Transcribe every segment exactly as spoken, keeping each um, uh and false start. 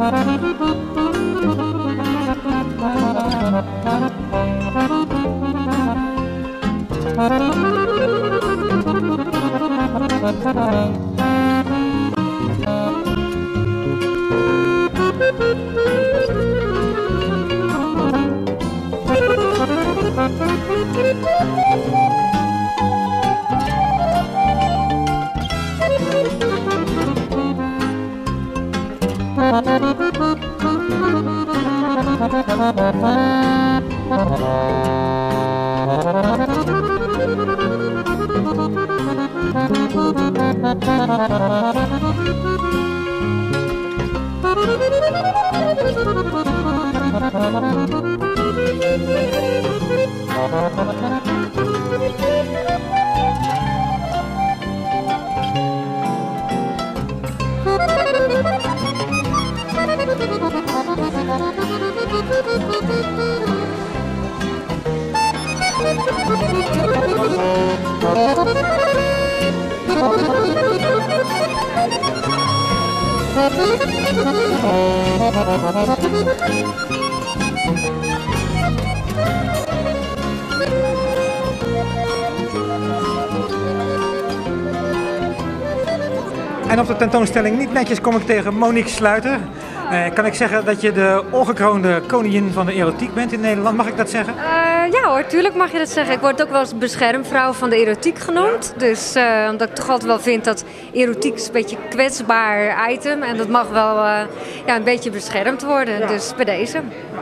En op de tentoonstelling Niet Netjes kom ik tegen Monique Sluiter. Eh, kan ik zeggen dat je de ongekroonde koningin van de erotiek bent in Nederland? Mag ik dat zeggen? Uh, ja hoor, tuurlijk mag je dat zeggen. Ik word ook wel eens beschermvrouw van de erotiek genoemd. Dus uh, omdat ik toch altijd wel vind dat erotiek is een beetje een kwetsbaar item. En dat mag wel uh, ja, een beetje beschermd worden. Ja. Dus bij deze.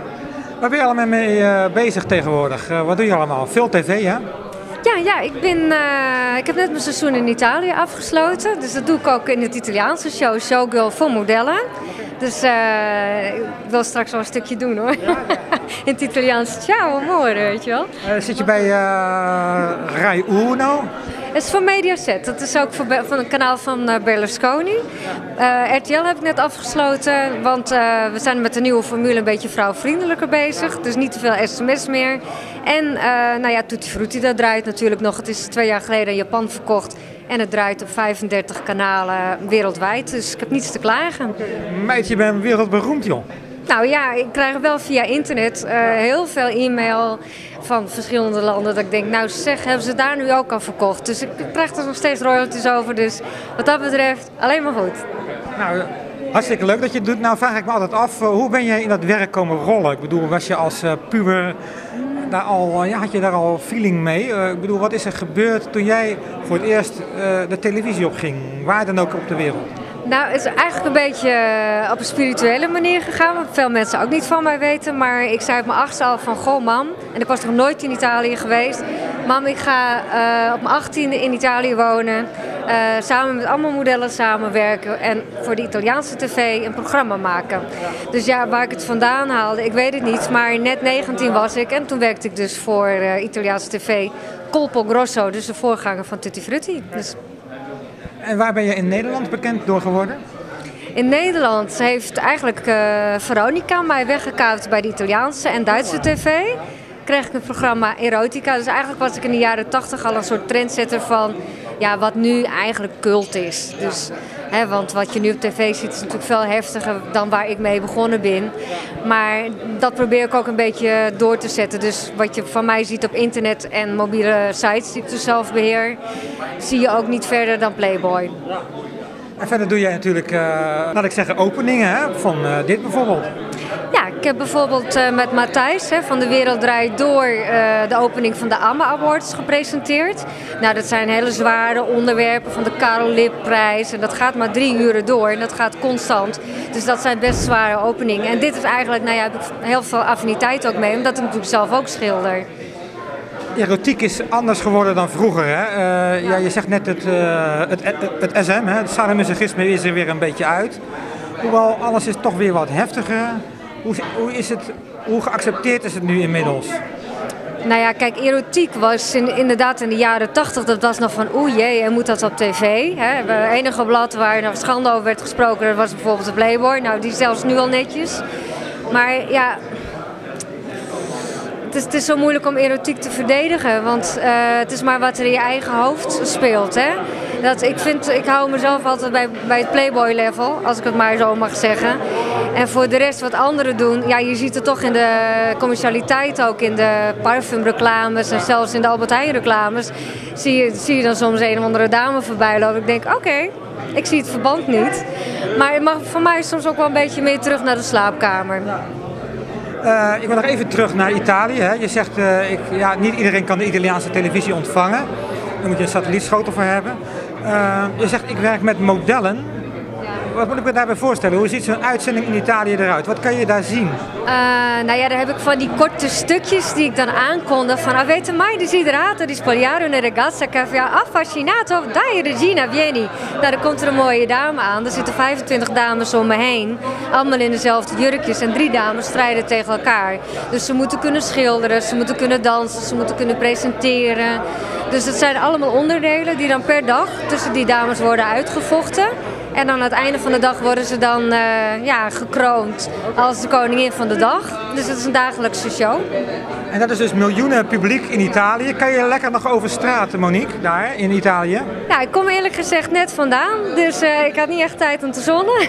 Waar ben je allemaal mee uh, bezig tegenwoordig? Uh, wat doe je allemaal? Veel tv, hè? Ja, ja ik, ben, uh, ik heb net mijn seizoen in Italië afgesloten. Dus dat doe ik ook in het Italiaanse show, Showgirl voor modellen. Dus uh, ik wil straks wel een stukje doen hoor. Ja, ja. In het Italiaans. Ciao amore, weet je wel. Uh, zit je bij uh, Rai Uno? Het is van Mediaset. Dat is ook van het kanaal van uh, Berlusconi. Uh, R T L heb ik net afgesloten, want uh, we zijn met de nieuwe formule een beetje vrouwvriendelijker bezig. Dus niet te veel sms meer. En uh, nou ja, Tutti Frutti, dat draait natuurlijk nog. Het is twee jaar geleden in Japan verkocht. En het draait op vijfendertig kanalen wereldwijd. Dus ik heb niets te klagen. Meid, je bent wereldberoemd, joh. Nou ja, ik krijg wel via internet uh, heel veel e-mail van verschillende landen. Dat ik denk, nou zeg, hebben ze daar nu ook al verkocht. Dus ik krijg er nog steeds royalties over. Dus wat dat betreft, alleen maar goed. Nou, hartstikke leuk dat je het doet. Nou vraag ik me altijd af, uh, hoe ben jij in dat werk komen rollen? Ik bedoel, was je als uh, puber... Daar al, ja, had je daar al feeling mee? Uh, ik bedoel, wat is er gebeurd toen jij voor het eerst uh, de televisie opging? Waar dan ook op de wereld? Nou, het is eigenlijk een beetje op een spirituele manier gegaan. Wat veel mensen ook niet van mij weten. Maar ik zei op mijn achtste al van, goh mam. En ik was nog nooit in Italië geweest. Mam, ik ga uh, op mijn achttiende in Italië wonen. Uh, samen met allemaal modellen samenwerken. En voor de Italiaanse tv een programma maken. Dus ja, waar ik het vandaan haalde, ik weet het niet. Maar net negentien was ik. En toen werkte ik dus voor uh, Italiaanse tv. Colpo Grosso, dus de voorganger van Tutti Frutti. Dus... En waar ben je in Nederland bekend door geworden? In Nederland heeft eigenlijk uh, Veronica mij weggekaapt bij de Italiaanse en Duitse tv. Kreeg ik een programma Erotica. Dus eigenlijk was ik in de jaren tachtig al een soort trendsetter van ja, wat nu eigenlijk cult is. Dus, hè, want wat je nu op tv ziet is natuurlijk veel heftiger dan waar ik mee begonnen ben. Maar dat probeer ik ook een beetje door te zetten. Dus wat je van mij ziet op internet en mobiele sites die ik dus zelf beheer, zie je ook niet verder dan Playboy. En verder doe jij natuurlijk, uh, laat ik zeggen, openingen hè? Van uh, dit bijvoorbeeld. Ja, ik heb bijvoorbeeld uh, met Matthijs hè, van De Wereld Draait Door uh, de opening van de A M A Awards gepresenteerd. Nou, dat zijn hele zware onderwerpen van de Karel Lipprijs. En dat gaat maar drie uren door en dat gaat constant. Dus dat zijn best zware openingen. En dit is eigenlijk, nou ja, heb ik heel veel affiniteit ook mee, omdat ik natuurlijk zelf ook schilder. Erotiek is anders geworden dan vroeger. Hè? Uh, ja. Ja, je zegt net het, uh, het, het, het S M, hè? Het sadomasochisme is er weer een beetje uit. Hoewel alles is toch weer wat heftiger. Hoe, hoe, is het, hoe geaccepteerd is het nu inmiddels? Nou ja, kijk, erotiek was in, inderdaad in de jaren tachtig, dat was nog van oeh jee, en moet dat op tv? Hè? Het enige blad waar er schande over werd gesproken, dat was bijvoorbeeld de Playboy. Nou, die is zelfs nu al netjes. Maar ja... Het is, het is zo moeilijk om erotiek te verdedigen, want uh, het is maar wat er in je eigen hoofd speelt. Hè? Dat, ik, vind, ik hou mezelf altijd bij, bij het Playboy level, als ik het maar zo mag zeggen. En voor de rest wat anderen doen, ja, je ziet het toch in de commercialiteit ook, in de parfumreclames en zelfs in de Albert Heijn reclames, zie je, zie je dan soms een of andere dame voorbij lopen. Ik denk, oké, okay, ik zie het verband niet. Maar het mag voor mij soms ook wel een beetje meer terug naar de slaapkamer. Uh, ik wil nog even terug naar Italië. Hè. Je zegt, uh, ik, ja, niet iedereen kan de Italiaanse televisie ontvangen. Daar moet je een satellietschotel voor hebben. Uh, je zegt, ik werk met modellen. Wat moet ik me daarbij voorstellen? Hoe ziet zo'n uitzending in Italië eruit? Wat kan je daar zien? Uh, nou ja, daar heb ik van die korte stukjes die ik dan aankondig. Van, avete mai desiderato di spogliare una ragazza che vi ha affascinato? Dai Regina, vieni. Nou, dan komt er een mooie dame aan. Er zitten vijfentwintig dames om me heen. Allemaal in dezelfde jurkjes. En drie dames strijden tegen elkaar. Dus ze moeten kunnen schilderen, ze moeten kunnen dansen, ze moeten kunnen presenteren. Dus dat zijn allemaal onderdelen die dan per dag tussen die dames worden uitgevochten. En dan aan het einde van de dag worden ze dan uh, ja, gekroond als de koningin van de dag. Dus het is een dagelijkse show. En dat is dus miljoenen publiek in Italië. Kan je lekker nog over straat, Monique, daar in Italië? Ja, ik kom eerlijk gezegd net vandaan. Dus uh, ik had niet echt tijd om te zonnen.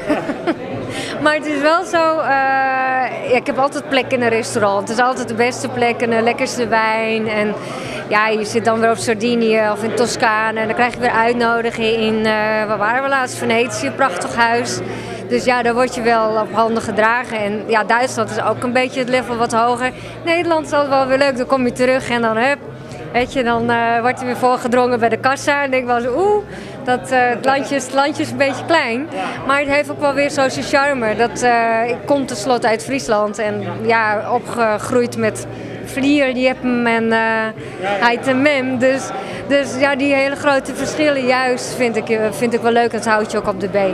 Maar het is wel zo, uh, ja, ik heb altijd plek in een restaurant. Het is altijd de beste plek en de lekkerste wijn. En ja, je zit dan weer op Sardinië of in Toscane en dan krijg je weer uitnodigingen in, uh, waar waren we laatst? Venetië, prachtig huis. Dus ja, daar word je wel op handen gedragen. En ja, Duitsland is ook een beetje het level wat hoger. Nederland is altijd wel weer leuk, dan kom je terug en dan hup. Weet je, dan uh, wordt er weer voorgedrongen bij de kassa en denk ik wel zo, oeh, dat, uh, het, landje is, het landje is een beetje klein. Maar het heeft ook wel weer zo'n charme. Dat, uh, ik kom tenslotte uit Friesland en ja, opgegroeid met Vlier, Jeppen en uh, Heid en Mem. Dus, dus ja, die hele grote verschillen juist vind ik, vind ik wel leuk en het houdt je ook op de been.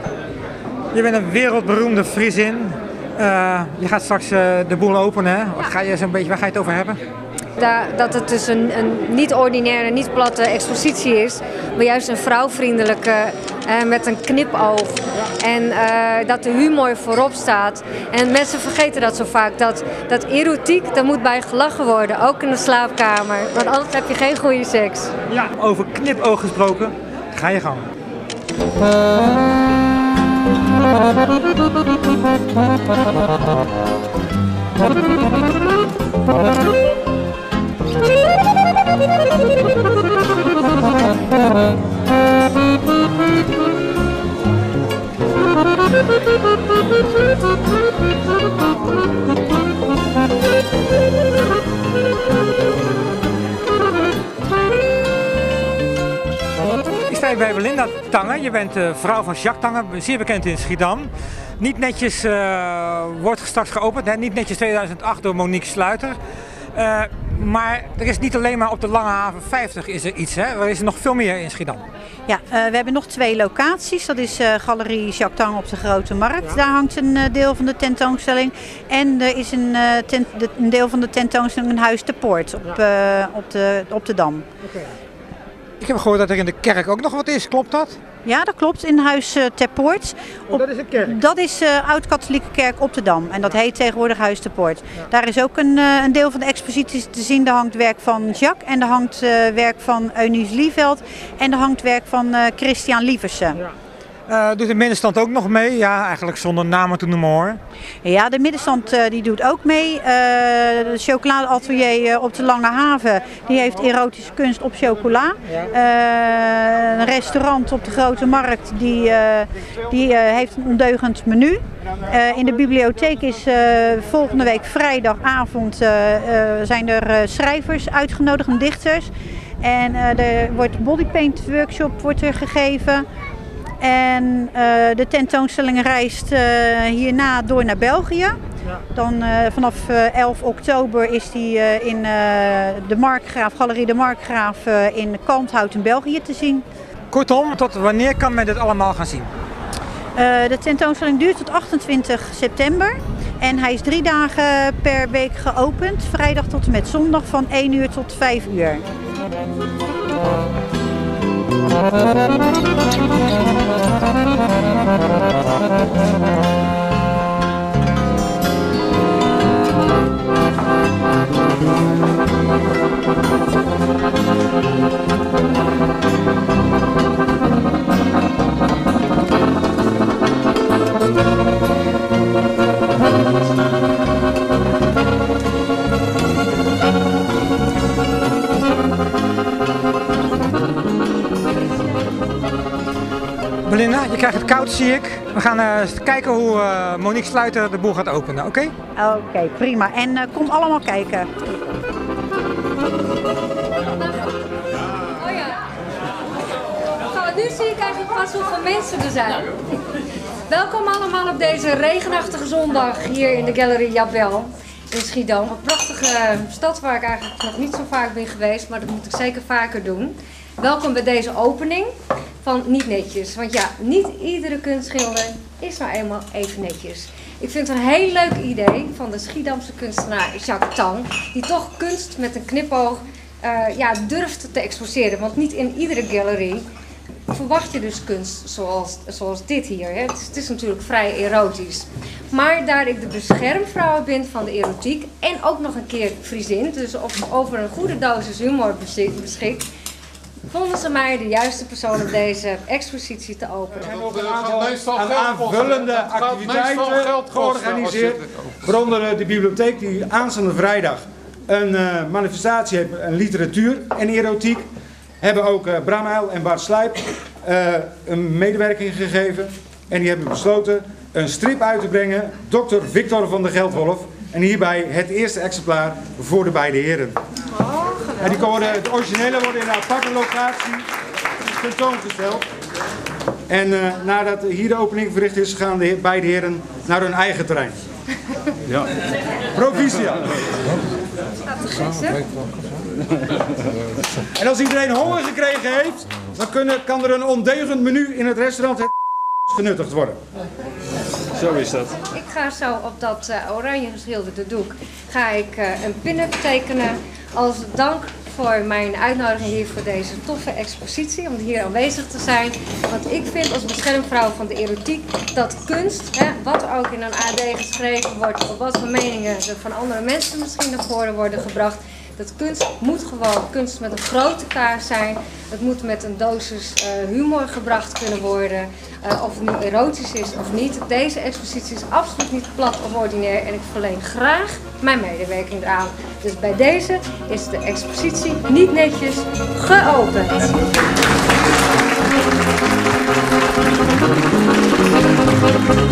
Je bent een wereldberoemde Friesin. Uh, je gaat straks uh, de boel openen. Hè? Wat ga je zo'n beetje, waar ga je het over hebben? Dat het dus een, een niet-ordinaire, niet-platte expositie is, maar juist een vrouwvriendelijke uh, met een knipoog. En uh, dat de humor voorop staat. En mensen vergeten dat zo vaak, dat, dat erotiek, daar moet bij gelachen worden, ook in de slaapkamer. Want anders heb je geen goede seks. Ja, over knipoog gesproken, ga je gang. Ik sta hier bij Belinda Tange. Je bent uh, vrouw van Jacques Tange, zeer bekend in Schiedam. Niet netjes uh, wordt straks geopend, hè? Niet netjes tweeduizend acht door Monique Sluiter. Uh, maar er is niet alleen maar op de Lange Haven vijftig is er iets, hè? Er is er nog veel meer in Schiedam. Ja, uh, we hebben nog twee locaties. Dat is uh, Galerie Jacques Tange op de Grote Markt. Ja. Daar hangt een uh, deel van de tentoonstelling. En er is een, uh, tent, de, een deel van de tentoonstelling een Huis te Poort op, ja. uh, op, de, op de Dam. Okay. Ik heb gehoord dat er in de kerk ook nog wat is, klopt dat? Ja, dat klopt, in Huis uh, ter Poort. Oh, dat is een kerk? Dat is de uh, Oud-Katholieke Kerk op de Dam. En dat heet tegenwoordig Huis ter Poort. Ja. Daar is ook een, uh, een deel van de expositie te zien. Er hangt werk van Jacques en er hangt uh, werk van Eunice Lieveld. En er hangt werk van uh, Christian Lieversen. Ja. Uh, doet de middenstand ook nog mee? Ja, eigenlijk zonder namen te noemen hoor. Ja, de middenstand uh, die doet ook mee. Uh, de chocoladeatelier uh, op de Lange Haven die heeft erotische kunst op chocola. Uh, een restaurant op de Grote Markt die, uh, die uh, heeft een ondeugend menu. Uh, in de bibliotheek is uh, volgende week vrijdagavond uh, uh, zijn er uh, schrijvers uitgenodigd en dichters. En uh, er wordt bodypaint workshop wordt er gegeven. En uh, de tentoonstelling reist uh, hierna door naar België. Ja. Dan uh, vanaf uh, elf oktober is die uh, in uh, de Markgraaf, Galerie de Markgraaf uh, in Kalmthout in België te zien. Kortom, tot wanneer kan men dit allemaal gaan zien? Uh, de tentoonstelling duurt tot achtentwintig september. En hij is drie dagen per week geopend. Vrijdag tot en met zondag van één uur tot vijf uur. Thank you. krijgt het koud, zie ik. We gaan uh, kijken hoe uh, Monique Sluiter de boel gaat openen, oké? Okay? Oké, okay, prima. En uh, kom allemaal kijken. Oh ja. Oh, nu zie ik eigenlijk pas hoeveel mensen er zijn. Welkom allemaal op deze regenachtige zondag hier in de Galerie Jabel in Schiedam. Een prachtige stad waar ik eigenlijk nog niet zo vaak ben geweest, maar dat moet ik zeker vaker doen. Welkom bij deze opening van Niet Netjes. Want ja, niet iedere kunstschilder is nou eenmaal even netjes. Ik vind het een heel leuk idee van de Schiedamse kunstenaar Jacques Tang, die toch kunst met een knipoog uh, ja, durft te exposeren. Want niet in iedere galerie verwacht je dus kunst zoals, zoals dit hier. Hè. Het, is, het is natuurlijk vrij erotisch. Maar daar ik de beschermvrouw ben van de erotiek en ook nog een keer Friesin, dus over een goede dosis humor beschik, vonden ze mij de juiste persoon om deze expositie te openen. En ook een aantal aan aanvullende activiteiten georganiseerd. Waaronder de bibliotheek die aanstaande vrijdag een uh, manifestatie heeft, een literatuur en erotiek. Hebben ook uh, Bram Uil en Bart Slijp uh, een medewerking gegeven. En die hebben besloten een strip uit te brengen, dokter Victor van der Geldwolf. En hierbij het eerste exemplaar voor de beide heren. Oh, en die worden, de originele worden in een aparte locatie tentoongesteld. En uh, nadat hier de opening verricht is, gaan de beide heren naar hun eigen terrein. Ja. Provincia. En als iedereen honger gekregen heeft, dan kunnen, kan er een ondeugend menu in het restaurant het genuttigd worden. Zo is dat. Ik ga zo op dat uh, oranje geschilderde doek ga ik uh, een pin-up tekenen als dank voor mijn uitnodiging hier voor deze toffe expositie, om hier aanwezig te zijn. Want ik vind als beschermvrouw van de erotiek dat kunst, hè, wat ook in een A D geschreven wordt, of wat voor meningen er van andere mensen misschien naar voren worden gebracht, dat kunst moet gewoon kunst met een grote K zijn. Het moet met een dosis uh, humor gebracht kunnen worden. Uh, of het nu erotisch is of niet. Deze expositie is absoluut niet plat of ordinair. En ik verleen graag mijn medewerking eraan. Dus bij deze is de expositie Niet Netjes geopend.